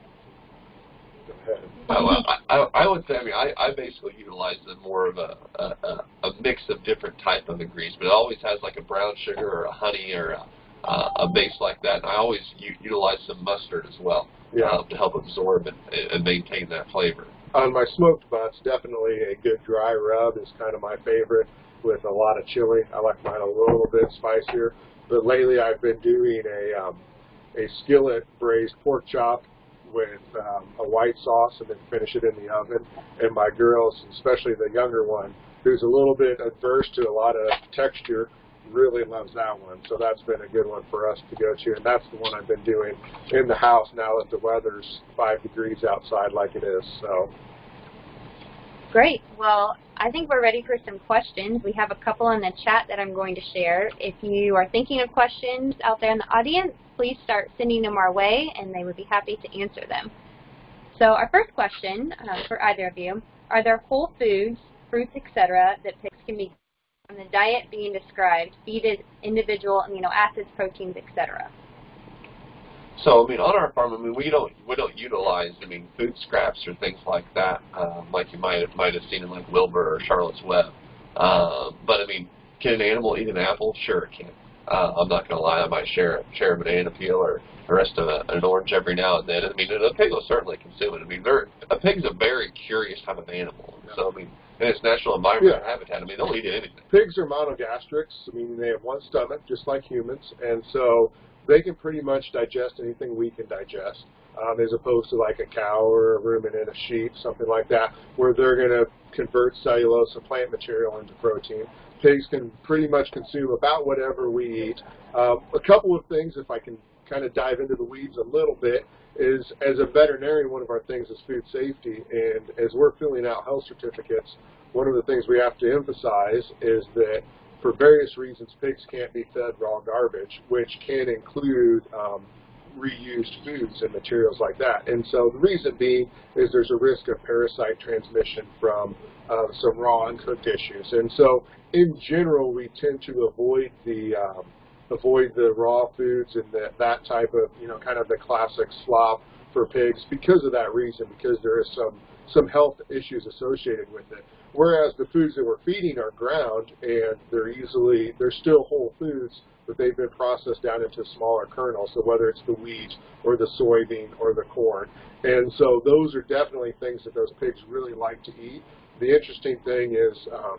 Go ahead. Oh, well, I, I, I would say, I mean, I, I basically utilize them more of a, a, a, a mix of different type of ingredients, but it always has like a brown sugar or a honey or a, uh, a base like that. And I always u utilize some mustard as well Yeah. uh, to help absorb and, and maintain that flavor. On my smoked butts, definitely a good dry rub is kind of my favorite with a lot of chili. I like mine a little bit spicier. But lately I've been doing a, um, a skillet braised pork chop with um, a white sauce and then finish it in the oven. And my girls, especially the younger one, who's a little bit adverse to a lot of texture, really loves that one. So that's been a good one for us to go to. And that's the one I've been doing in the house now that the weather's five degrees outside like it is. So. Great. Well, I think we're ready for some questions. We have a couple in the chat that I'm going to share. If you are thinking of questions out there in the audience, please start sending them our way, and they would be happy to answer them. So our first question uh, for either of you, are there whole foods, fruits, et cetera, that pigs can be on the diet being described, feed individual amino acids, proteins, et cetera? So, I mean, on our farm, I mean, we don't we don't utilize, I mean, food scraps or things like that, um, like you might have, might have seen in like Wilbur or Charlotte's Web. Uh, but I mean, can an animal eat an apple? Sure, it can. Uh, I'm not going to lie, I might share share a banana peel or the rest of a, an orange every now and then. I mean, a pig will certainly consume it. I mean, they're, a pig's a very curious type of animal. So, I mean, in its natural environment Yeah. or habitat, I mean, they'll eat anything. Pigs are monogastrics, meaning they have one stomach, just like humans, and so they can pretty much digest anything we can digest, um, as opposed to like a cow or a ruminant, a sheep, something like that, where they're going to convert cellulose and plant material into protein. Pigs can pretty much consume about whatever we eat. Um, a couple of things, if I can kind of dive into the weeds a little bit, is as a veterinarian, one of our things is food safety, and as we're filling out health certificates, one of the things we have to emphasize is that for various reasons, pigs can't be fed raw garbage, which can include um, reused foods and materials like that. And so the reason being is there's a risk of parasite transmission from uh, some raw uncooked issues. And so in general, we tend to avoid the um, avoid the raw foods and the, that type of, you know, kind of the classic slop for pigs because of that reason, because there is some some health issues associated with it. Whereas the foods that we're feeding are ground, and they're easily, they're still whole foods, but they've been processed down into smaller kernels, so whether it's the wheat or the soybean or the corn. And so those are definitely things that those pigs really like to eat. The interesting thing is um,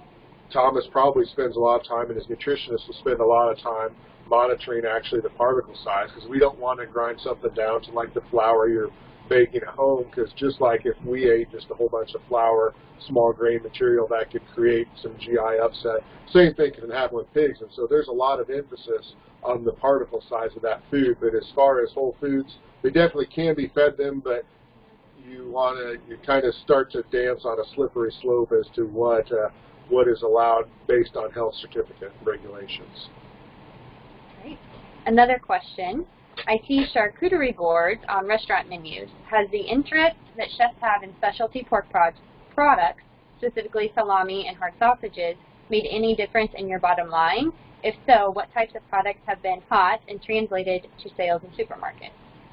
Thomas probably spends a lot of time, and his nutritionist will spend a lot of time monitoring actually the particle size, because we don't want to grind something down to like the flour you're baking at home, because just like if we ate just a whole bunch of flour, small grain material, that could create some G I upset. Same thing can happen with pigs, and so there's a lot of emphasis on the particle size of that food. But as far as whole foods, they definitely can be fed them, but you want to, you kind of start to dance on a slippery slope as to what uh, what is allowed based on health certificate regulations. Great. Another question. I see charcuterie boards on restaurant menus. Has the interest that chefs have in specialty pork pro products, specifically salami and hard sausages, made any difference in your bottom line? If so, what types of products have been hot and translated to sales in supermarkets?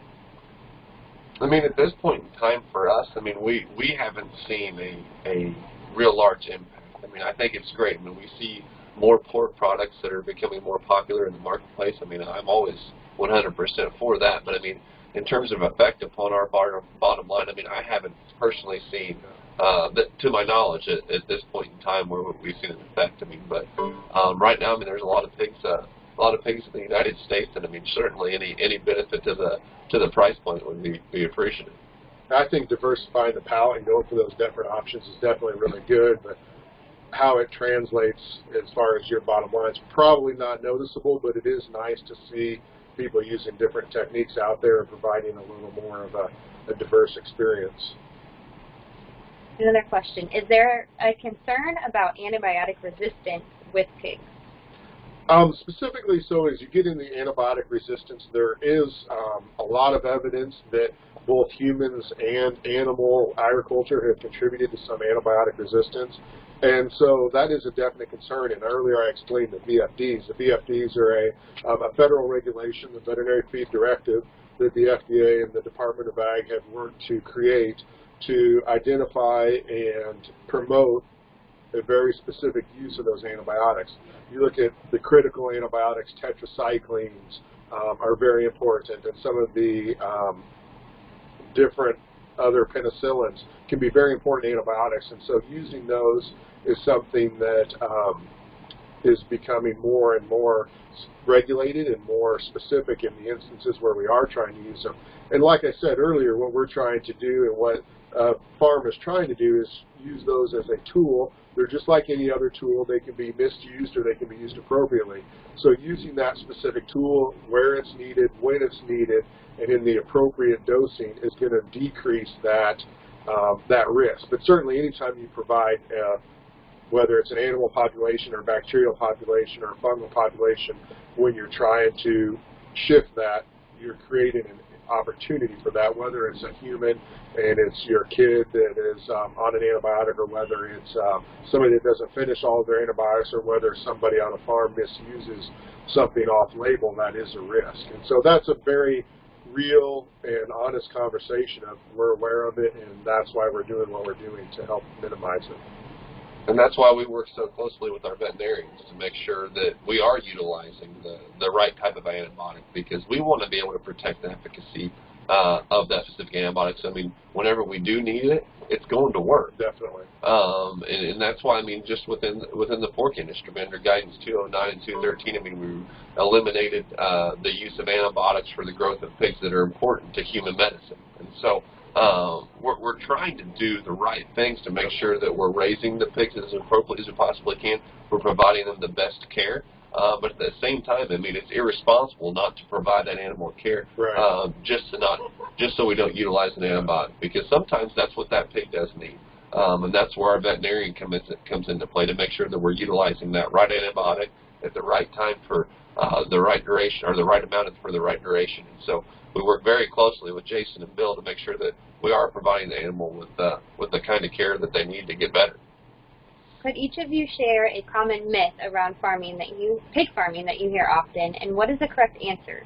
I mean, at this point in time for us, I mean, we, we haven't seen a, a real large impact. I mean, I think it's great. I mean, we see more pork products that are becoming more popular in the marketplace. I mean, I'm always one hundred percent for that. But, I mean, in terms of effect upon our bottom line, I mean, I haven't personally seen, uh, that, to my knowledge, at, at this point in time where we've seen an effect. I mean, but um, right now, I mean, there's a lot of pigs, uh, a lot of pigs in the United States, and I mean, certainly any any benefit to the to the price point would be, be appreciated. I think diversifying the palate and going for those different options is definitely really good, but how it translates as far as your bottom line is probably not noticeable, but it is nice to see people using different techniques out there and providing a little more of a, a diverse experience. Another question, is there a concern about antibiotic resistance with pigs? Um, specifically, so as you get into antibiotic resistance, there is um, a lot of evidence that both humans and animal agriculture have contributed to some antibiotic resistance. And so that is a definite concern. And earlier I explained the V F Ds. The V F Ds are a, um, a federal regulation, the Veterinary Feed Directive, that the F D A and the Department of Ag have worked to create to identify and promote a very specific use of those antibiotics. You look at the critical antibiotics, tetracyclines um, are very important, and some of the um, different other penicillins can be very important antibiotics, and so using those is something that um, is becoming more and more regulated and more specific in the instances where we are trying to use them. And like I said earlier, what we're trying to do and what a farm is trying to do is use those as a tool. They're just like any other tool. They can be misused or they can be used appropriately. So using that specific tool where it's needed, when it's needed, and in the appropriate dosing is going to decrease that, um, that risk. But certainly anytime you provide, uh, whether it's an animal population or bacterial population or fungal population, when you're trying to shift that, you're creating an opportunity for that, whether it's a human and it's your kid that is um, on an antibiotic, or whether it's um, somebody that doesn't finish all of their antibiotics, or whether somebody on a farm misuses something off-label, that is a risk. And so that's a very real and honest conversation of we're aware of it, and that's why we're doing what we're doing to help minimize it. And that's why we work so closely with our veterinarians to make sure that we are utilizing the, the right type of antibiotic, because we want to be able to protect the efficacy uh, of that specific antibiotic. So, I mean, whenever we do need it, it's going to work. Definitely. Um, and, and that's why, I mean, just within within the pork industry, under guidance two oh nine and two thirteen, I mean, we eliminated uh, the use of antibiotics for the growth of pigs that are important to human medicine. And so Um, we're, we're trying to do the right things to make sure that we're raising the pigs as appropriately as we possibly can. We're providing them the best care, uh, but at the same time, I mean, it's irresponsible not to provide that animal care, right. uh, just to not, just so we don't utilize an antibiotic, because sometimes that's what that pig does need, um, and that's where our veterinarian comes comes into play to make sure that we're utilizing that right antibiotic at the right time for uh, the right duration, or the right amount for the right duration. And so we work very closely with Jason and Bill to make sure that we are providing the animal with uh, with the kind of care that they need to get better. Could each of you share a common myth around farming that you, pig farming, that you hear often, and what is the correct answer?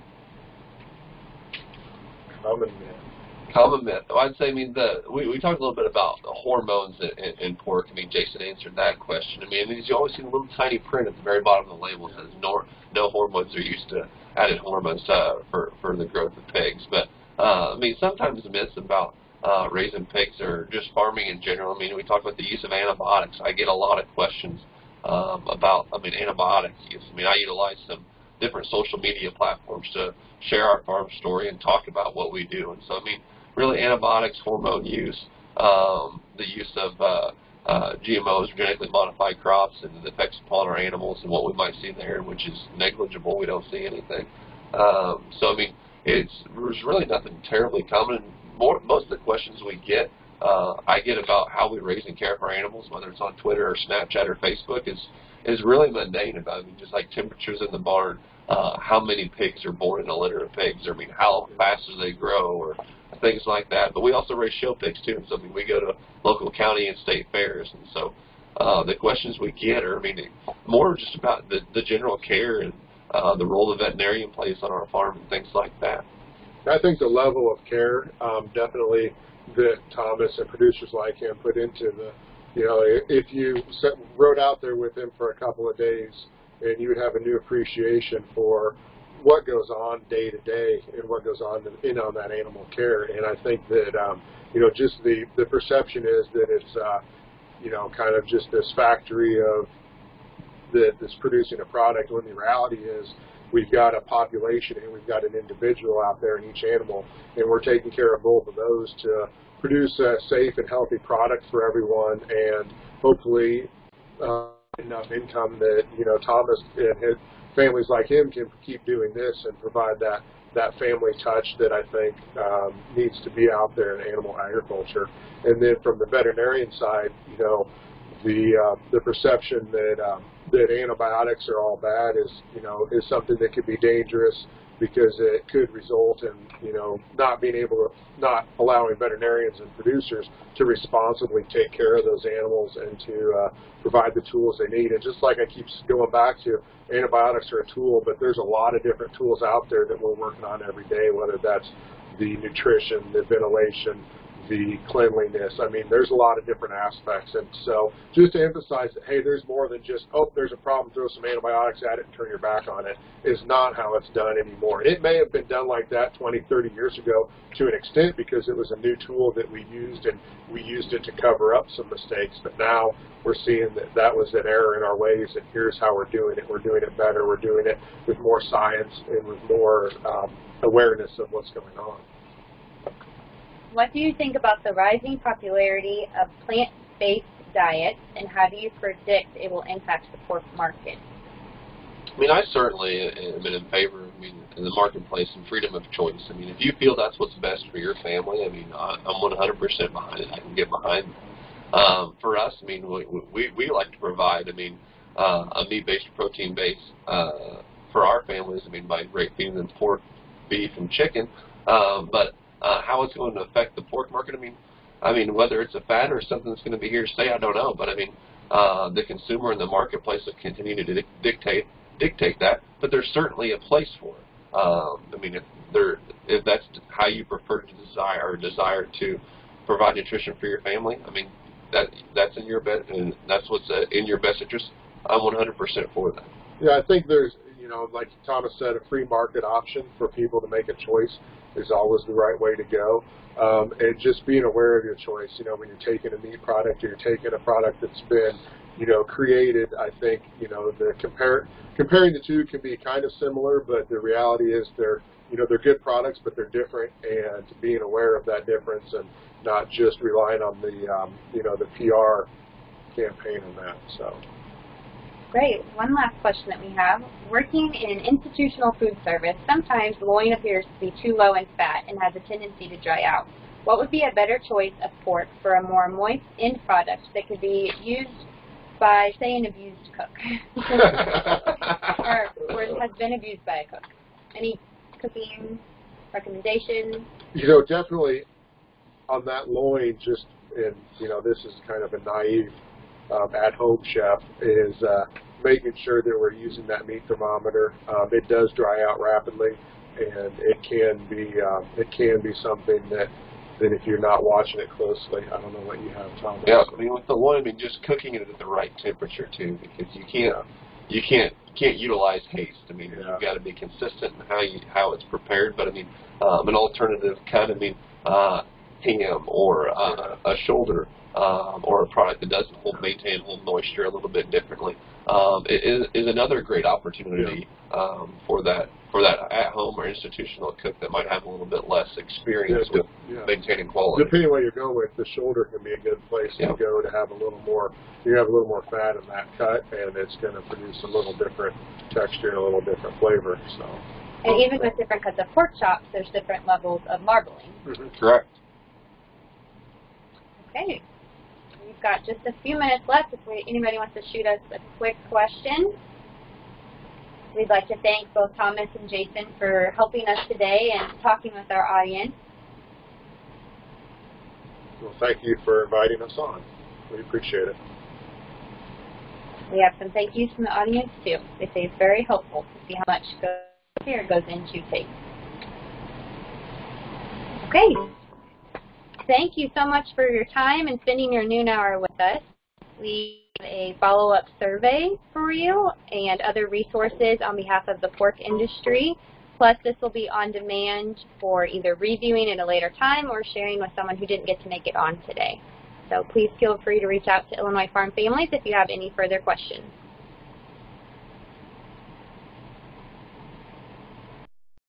Common myth. Common myth. Well, I'd say, I mean, the we, we talked a little bit about the hormones in, in, in pork. I mean, Jason answered that question. I mean, you always see a little tiny print at the very bottom of the label that says no, no hormones are used to added hormones uh, for, for the growth of pigs. But, uh, I mean, sometimes the myths about uh, raising pigs or just farming in general, I mean, we talk about the use of antibiotics. I get a lot of questions um, about, I mean, antibiotic use. I mean, I utilize some different social media platforms to share our farm story and talk about what we do. And so, I mean, really antibiotics, hormone use, um, the use of uh, uh, G M Os, genetically modified crops, and the effects upon our animals and what we might see there, which is negligible. We don't see anything. Um, so, I mean, it's there's really nothing terribly common. More, most of the questions we get, uh, I get about how we raise and care for our animals, whether it's on Twitter or Snapchat or Facebook, is is really mundane about, I mean, just like temperatures in the barn, uh, how many pigs are born in a litter of pigs, or I mean, how fast do they grow, or things like that. But we also raise show pigs too, and so I mean, we go to local county and state fairs, and so uh, the questions we get are, I mean, more just about the, the general care and uh, the role the veterinarian plays on our farm and things like that. I think the level of care um, definitely that Thomas and producers like him put into the, you know, if you set, rode out there with him for a couple of days, and you would have a new appreciation for what goes on day to day and what goes on in on that animal care. And I think that, um, you know, just the, the perception is that it's, uh, you know, kind of just this factory of that that's producing a product, when the reality is we've got a population and we've got an individual out there in each animal, and we're taking care of both of those to produce a safe and healthy product for everyone, and hopefully uh, enough income that, you know, Thomas and his families like him can keep doing this and provide that that family touch that I think um, needs to be out there in animal agriculture. And then from the veterinarian side, you know, the uh, the perception that um, that antibiotics are all bad is, you know, is something that could be dangerous, because it could result in, you know, not being able to, not allowing veterinarians and producers to responsibly take care of those animals and to uh, provide the tools they need. And just like I keep going back to, antibiotics are a tool, but there's a lot of different tools out there that we're working on every day, whether that's the nutrition, the ventilation, the cleanliness. I mean, there's a lot of different aspects. And so just to emphasize that, hey, there's more than just, oh, there's a problem, throw some antibiotics at it and turn your back on it, is not how it's done anymore. It may have been done like that twenty, thirty years ago to an extent, because it was a new tool that we used, and we used it to cover up some mistakes. But now we're seeing that that was an error in our ways, and here's how we're doing it. We're doing it better. We're doing it with more science and with more um, awareness of what's going on. What do you think about the rising popularity of plant-based diets, and how do you predict it will impact the pork market? I mean, I certainly have been in favor, I mean, in the marketplace and freedom of choice. I mean, if you feel that's what's best for your family, I mean, I'm one hundred percent behind it. I can get behind it. Um, for us, I mean, we, we, we like to provide, I mean, uh, a meat-based, protein-based uh, for our families, I mean, by great feeding them pork, beef, and chicken. Uh, but Uh, how it's going to affect the pork market, I mean, I mean, whether it's a fad or something that's going to be here to stay, I don't know. But I mean, uh, the consumer and the marketplace will continue to di dictate dictate that. But there's certainly a place for it. Um, I mean, if there, if that's how you prefer to desire or desire to provide nutrition for your family, I mean, that that's in your best, and that's what's uh, in your best interest. I'm one hundred percent for that. Yeah, I think there's, you know, like Thomas said, a free market option for people to make a choice is always the right way to go. Um, and just being aware of your choice. You know, when you're taking a meat product or you're taking a product that's been, you know, created, I think, you know, the compare, comparing the two can be kind of similar, but the reality is they're, you know, they're good products, but they're different, and being aware of that difference and not just relying on the, um, you know, the P R campaign on that, so. Great. One last question that we have. Working in institutional food service, sometimes loin appears to be too low in fat and has a tendency to dry out. What would be a better choice of pork for a more moist end product that could be used by, say, an abused cook? or, or it has been abused by a cook? Any cooking recommendations? You know, definitely on that loin, just, and, you know, this is kind of a naive Um, at-home chef, is uh, making sure that we're using that meat thermometer. Um, it does dry out rapidly, and it can be um, it can be something that that if you're not watching it closely, I don't know what you have, Tom. Yeah, I mean, with the loin, I mean, just cooking it at the right temperature too, because you can't yeah. you can't can't utilize haste. I mean, yeah. you've got to be consistent in how you how it's prepared. But I mean, um, an alternative cut, I mean, uh, ham or uh, a shoulder. Um, or a product that doesn't hold, maintain hold moisture a little bit differently, um, is, is another great opportunity yeah. um, for that for that at-home or institutional cook that might have a little bit less experience yeah, with yeah. maintaining quality. Depending on what you're going with, the shoulder can be a good place yeah. to go to have a little more. You have a little more fat in that cut, and it's going to produce a little different texture and a little different flavor. So. And even with different cuts of pork chops, there's different levels of marbling. Mm-hmm. Correct. Okay. We've got just a few minutes left. If we, anybody wants to shoot us a quick question, we'd like to thank both Thomas and Jason for helping us today and talking with our audience. Well, thank you for inviting us on. We appreciate it. We have some thank yous from the audience, too. They say it's very helpful to see how much care goes into taste. Okay. Thank you so much for your time and spending your noon hour with us. We have a follow-up survey for you and other resources on behalf of the pork industry. Plus, this will be on demand for either reviewing at a later time or sharing with someone who didn't get to make it on today. So please feel free to reach out to Illinois Farm Families if you have any further questions.